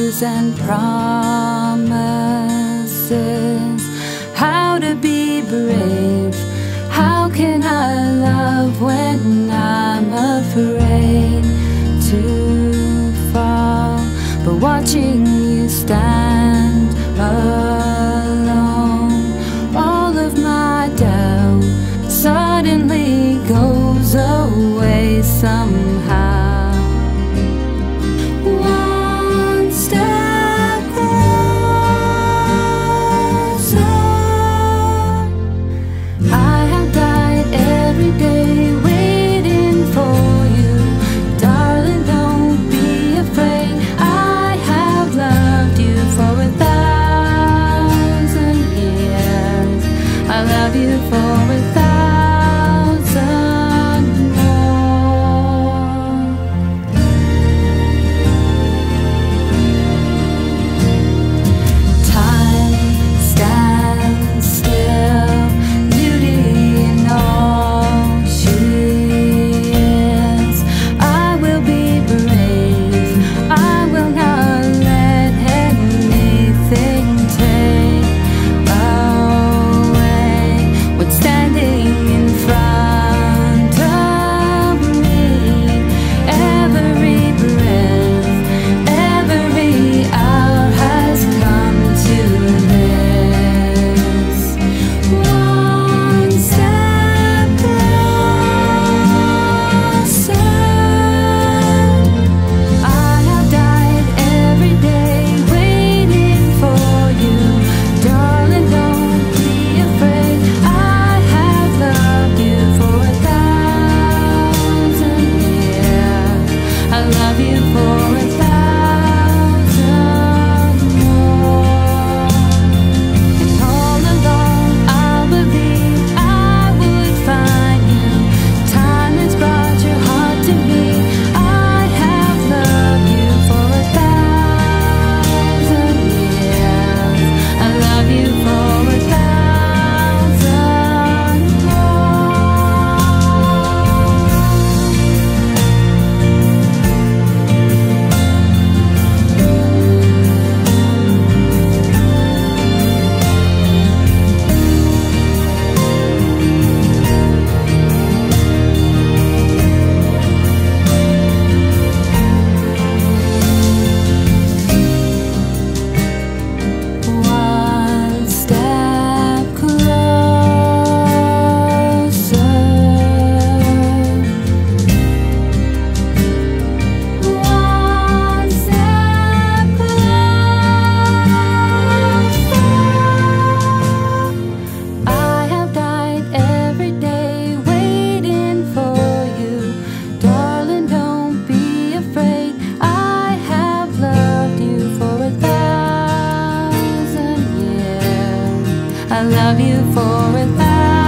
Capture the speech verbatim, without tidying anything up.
wishes and promises, how to be brave. How can I love when I'm afraid to fall? But watching you stand alone, all of my doubt suddenly goes away somehow. One step closer. I have died every day waiting for you. Darling, don't be afraid. I have loved you for a thousand years. I love you for a thousand more. Time stands still, beauty in all she is. I will be brave. I will not let anything take away what's standing in front of me. Every breath, every hour has come to this. One step closer. I have died every day waiting for you. Darling, don't be afraid. I have loved you for a thousand years. I love you for a thousand more. And all along I believed I would find you. Time has brought your heart to me. I have loved you for a thousand years. I love you for a thousand One step closer. One step closer. I have died every day waiting for you. Darling, don't be afraid. I have loved you for a thousand years. I love you for a thousand